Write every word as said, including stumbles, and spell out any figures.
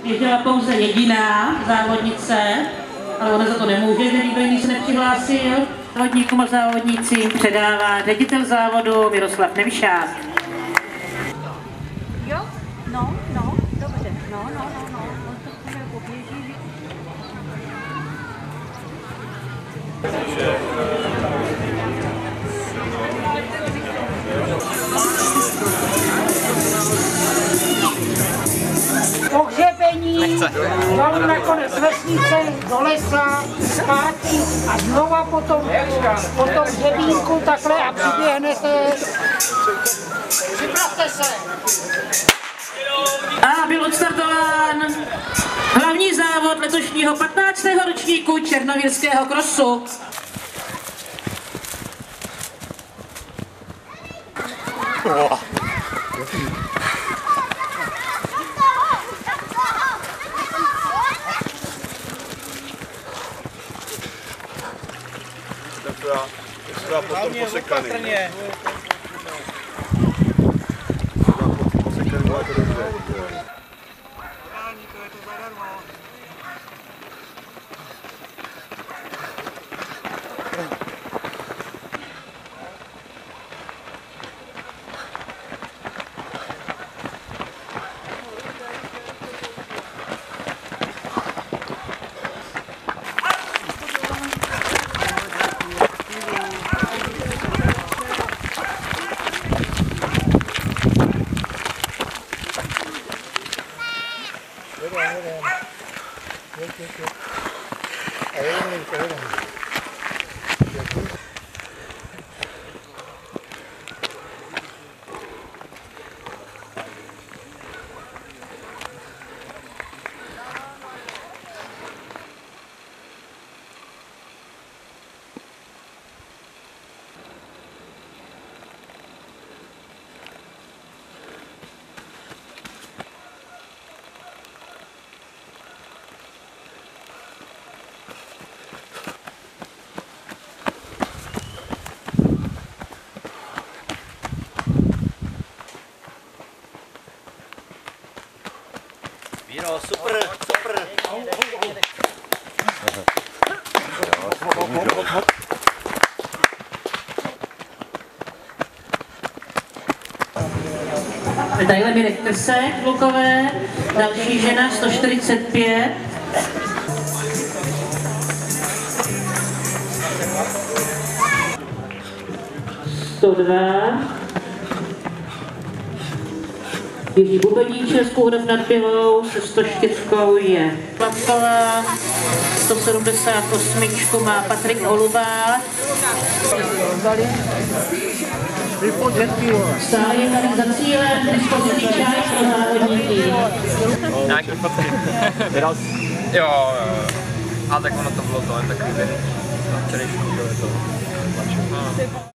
jezdila pouze jediná závodnice, ale ona za to nemůže, že nikdo se nepřihlásil. Závodníkům a závodnícím předává ředitel závodu Miroslav Nevyšák. Jo, no, no, dobře, no, no, no, no, on to chvíli poběží. Pohřebení, dal nakonec vesnice, do lesa, zpátky a znova potom, potom hřebínku takhle a přiběhnete. Připravte se. A byl odstartován hlavní závod letošního patnáctého ročníku černovirského krosu. Oh. Tak to já, to já potom posekaný. Posekaný, ale to dobře. To je to zadarmo. Víro, super, super. Medaile Mirek Trsek v Lukové, další žena sto čtyřicet pět. sto dva. Jiří Bubeníček z Kůhnov nad Bělou se sto čtyři je Plavková, sto sedmdesát osm má Patrik Olubák. Stále je tady za cílem dispoziční čas pro závodníky. Nějaký fotky. Jo, jo, a tak ono to bylo to, jen takový včerejšku bylo to.